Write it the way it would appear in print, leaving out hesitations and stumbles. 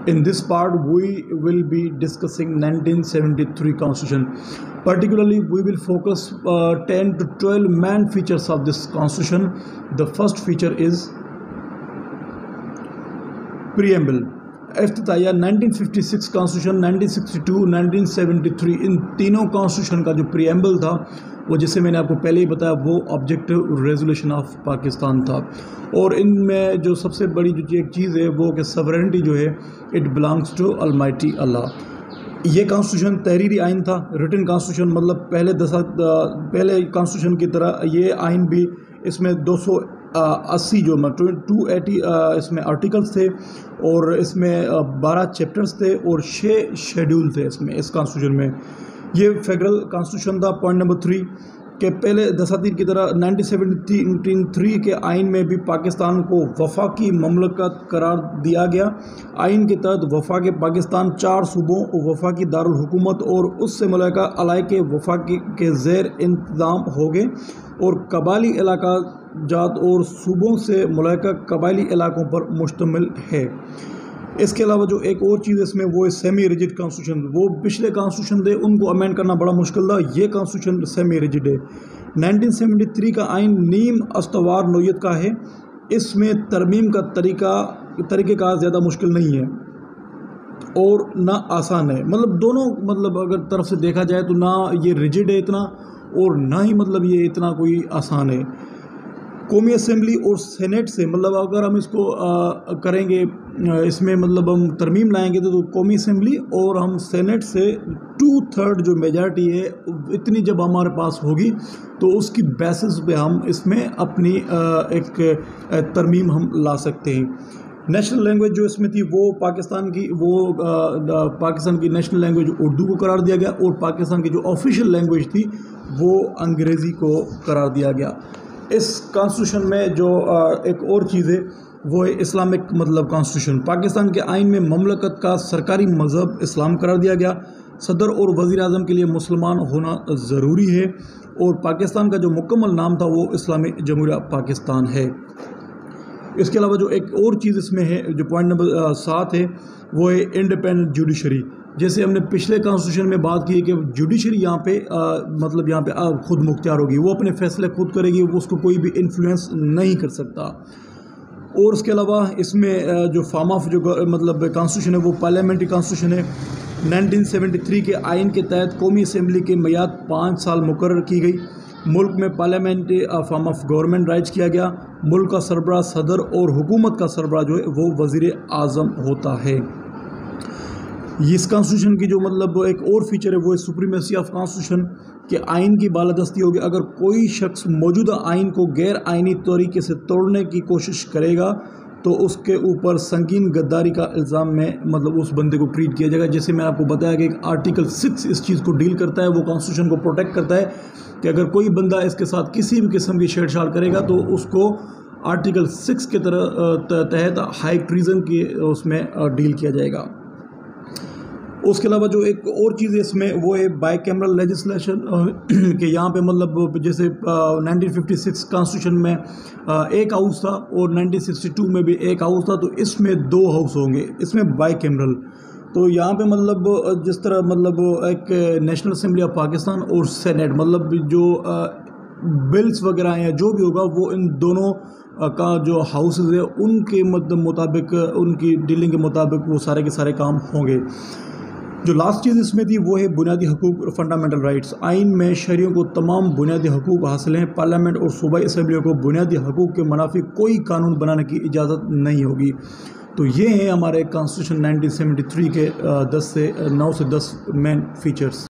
In this part, we will be discussing 1973 Constitution. Particularly, we will focus 10 to 12 main features of this Constitution. The first feature is preamble. इफ्तिताहिया 1956 constitution, 1962, 1973 इन तीनों constitution का जो preamble था वो, जिसे मैंने आपको पहले ही बताया, वो ऑब्जेक्टिव रेजोल्यूशन ऑफ पाकिस्तान था। और इनमें जो सबसे बड़ी जो एक चीज़ है वो कि सवरेनिटी जो है it belongs to almighty Allah. ये कॉन्स्टिट्यूशन तहरीरी आइन था, रिटन कॉन्स्टिट्यूशन, मतलब पहले कॉन्स्टिट्यूशन की तरह ये आइन भी, इसमें 280 जो 280 इसमें आर्टिकल्स थे और इसमें 12 चैप्टर्स थे और 6 शेड्यूल थे इसमें, इस कॉन्स्टिट्यूशन में। ये फेडरल कॉन्स्टिट्यूशन था। पॉइंट नंबर 3 के पहले दसातीर की तरह 1973 के आइन में भी पाकिस्तान को वफाकी ममलकत करार दिया गया। आइन के तहत वफाक पाकिस्तान 4 सूबों, वफाकी दारुल हुकूमत और उससे मुल्का अलाइके वफाकी के ज़ेर इंतज़ाम हो गए और कबायली इलाका जात और सूबों से मुल्का कबायली इलाकों पर मुश्तमिल है। इसके अलावा जो एक और चीज़ इसमें वो है सेमी रिजिड कॉन्स्टिट्यूशन। वो पिछले कॉन्स्टिट्यूशन थे उनको अमेंड करना बड़ा मुश्किल था, ये कॉन्स्टिट्यूशन सेमी रिजिड है। 1973 का आइन नीम अस्तवार नोयत का है। इसमें तरमीम का तरीक़ेकार ज़्यादा मुश्किल नहीं है और ना आसान है, मतलब दोनों, मतलब अगर तरफ से देखा जाए तो ना ये रिजिड है इतना और ना ही मतलब ये इतना कोई आसान है। कौमी असेंबली और सेनेट से, मतलब अगर हम इसको करेंगे, इसमें मतलब हम तरमीम लाएंगे तो कौमी असेंबली और हम सेनेट से 2/3 जो मेजॉरिटी है इतनी जब हमारे पास होगी तो उसकी बेसिस पे हम इसमें अपनी एक तरमीम हम ला सकते हैं। नेशनल लैंग्वेज जो इसमें थी वो पाकिस्तान की नेशनल लैंग्वेज उर्दू को करार दिया गया और पाकिस्तान की जो ऑफिशियल लैंग्वेज थी वो अंग्रेज़ी को करार दिया गया। इस कॉन्स्टिट्यूशन में जो एक और चीज़ है वो है इस्लामिक, मतलब कॉन्स्टिट्यूशन। पाकिस्तान के आइन में ममलकत का सरकारी मज़हब इस्लाम करार दिया गया। सदर और वज़ीर आज़म के लिए मुसलमान होना ज़रूरी है और पाकिस्तान का जो मुकम्मल नाम था वो इस्लामी जमहूरिया पाकिस्तान है। इसके अलावा जो एक और चीज़ इसमें है, जो पॉइंट नंबर 7 है, वो है इंडिपेंडेंट जुडिशरी। जैसे हमने पिछले कॉन्स्टिट्यूशन में बात की है कि जुडिशरी यहाँ पे मतलब यहाँ पे खुद मुख्तियार होगी, वो अपने फैसले खुद करेगी, वो उसको कोई भी इन्फ्लुएंस नहीं कर सकता। और उसके अलावा इसमें जो फॉर्म ऑफ जो मतलब कॉन्स्टिट्यूशन है वो पार्लियामेंट्री कॉन्स्टिट्यूशन है। 1973 के आइन के तहत कौमी असम्बली की मियाद 5 साल मुकर्रर की गई। मुल्क में parliamentary form of government rise किया गया। मुल्क का सरबराह सदर और हुकूमत का सरबराह जो है वो वज़ीर आज़म होता है। इस कॉन्स्टिट्यूशन की जो मतलब एक और फीचर है वो है सुप्रीमेसी ऑफ कॉन्स्टिट्यूशन, के आइन की बालादस्ती होगी। अगर कोई शख्स मौजूदा आइन को गैर आइनी तरीके से तोड़ने की कोशिश करेगा तो उसके ऊपर संगीन गद्दारी का इल्ज़ाम में मतलब उस बंदे को ट्रीट किया जाएगा। जैसे मैं आपको बताया कि एक आर्टिकल 6 इस चीज़ को डील करता है, वो कॉन्स्टिट्यूशन को प्रोटेक्ट करता है कि अगर कोई बंदा इसके साथ किसी भी किस्म की छेड़छाड़ करेगा तो उसको आर्टिकल 6 के तहत हाई ट्रीजन की उसमें डील किया जाएगा। उसके अलावा जो एक और चीज़ है इसमें वो है बाई कैमरल लेजिस्लेशन, कि यहाँ पे मतलब जैसे 1956 कॉन्स्टिट्यूशन में एक हाउस था और 1962 में भी एक हाउस था, तो इसमें 2 हाउस होंगे, इसमें बाई कैमरल। तो यहाँ पे मतलब जिस तरह मतलब एक नेशनल असेंबली ऑफ पाकिस्तान और सेनेट, मतलब जो बिल्स वगैरह हैं जो भी होगा वो इन दोनों का जो हाउसेज है उनके मुताबिक, उनकी डीलिंग के मुताबिक वो सारे के सारे काम होंगे। जो लास्ट चीज़ इसमें थी वो है बुनियादी हकूक़, फंडामेंटल राइट्स। आइन में शहरियों को तमाम बुनियादी हकूक़ हासिल हैं। पार्लियामेंट और सूबाई असम्बलियों को बुनियादी हकूक़ के मुनाफिक कोई कानून बनाने की इजाज़त नहीं होगी। तो ये हैं हमारे कॉन्स्टिट्यूशन 1973 के 9 से 10 मेन फीचर्स।